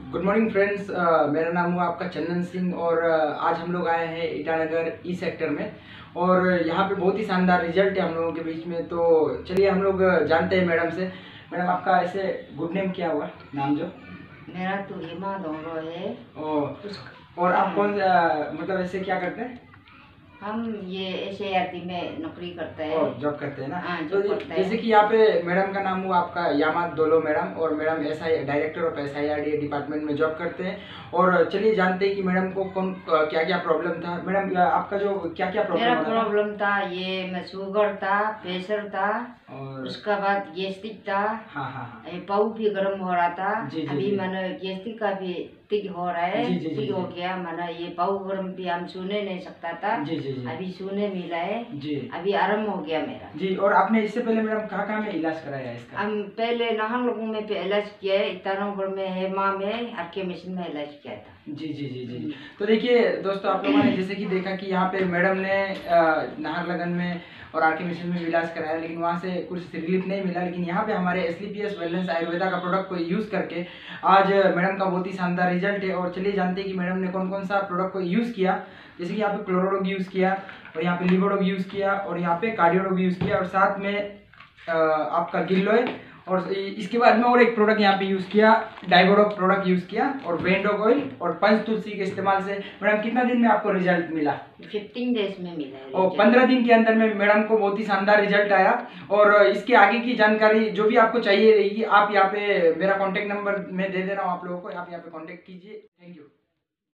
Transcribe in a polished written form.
Good morning friends, मेरा नाम हुआ आपका चंदन सिंह और आज हम लोग आए हैं ईटानगर ई सेक्टर में और यहाँ पे बहुत ही शानदार रिजल्ट है हम लोगों के बीच में। तो चलिए हम लोग जानते हैं मैडम से। मैडम आपका ऐसे गुड नेम क्या हुआ, नाम जो? मेरा तो हेमा दोनों है। और आप कौन मतलब ऐसे क्या करते हैं? हम ये SART में नौकरी करते हैं, जॉब करते हैं ना। तो जैसे कि यहाँ पे मैडम का नाम हुआ आपका यामा दोलो मैडम और madam director of SIRD department में जॉब करते हैं। और चलिए जानते हैं कि मैडम को कौन क्या क्या प्रॉब्लम था। मैडम आपका जो क्या क्या मेरा प्रॉब्लम था, ये मैं शुगर था, प्रेशर था और उसका बाद गैस्ट्रिक था। हाँ, पाऊ भी गर्म हो रहा था। अभी मैंने गैस्ट्रिक का भी तिक हो रहा है, तिक हो गया। मैंने ये पाऊ गर्म भी हम सुने नहीं सकता था, अभी सुने मिला है जी। अभी आराम हो गया मेरा जी। और आपने इससे पहले मैडम कहाँ में इलाज कराया है इसका? हम पहले नाहन लोगों में इलाज किया है, इतानागर में, हेमा में, आरके मिशन में इलाज किया था। जी। तो देखिए दोस्तों, आप लोगों ने जैसे कि देखा कि यहाँ पे मैडम ने नाहरलगन में और आरके मिशन में इलाज कराया, लेकिन वहाँ से कुछ रिलीफ नहीं मिला। लेकिन यहाँ पे हमारे एस्क्लेपियस वेलनेस आयुर्वेदा का प्रोडक्ट को यूज़ करके आज मैडम का बहुत ही शानदार रिजल्ट है। और चलिए जानते हैं कि मैडम ने कौन कौन सा प्रोडक्ट को यूज़ किया। जैसे कि यहाँ पे क्लोरोडोग यूज़ किया और यहाँ पे लिवोडोग यूज़ किया और यहाँ पे कार्डियोडोग यूज़ किया और साथ में आपका गिलोय और इसके बाद में और एक प्रोडक्ट यहाँ पे यूज़ किया, डाइबोडोक प्रोडक्ट यूज़ किया और वेंडोग ऑयल और पंच तुलसी के इस्तेमाल से मैडम कितना दिन में आपको रिजल्ट मिला? 15 डेज में मिला है। और 15 दिन के अंदर में मैडम को बहुत ही शानदार रिजल्ट आया। और इसके आगे की जानकारी जो भी आपको चाहिए रहेगी, आप यहाँ पे मेरा कॉन्टेक्ट नंबर मैं दे दे रहा हूँ आप लोगों को, आप यहाँ पे कॉन्टेक्ट कीजिए। Thank you.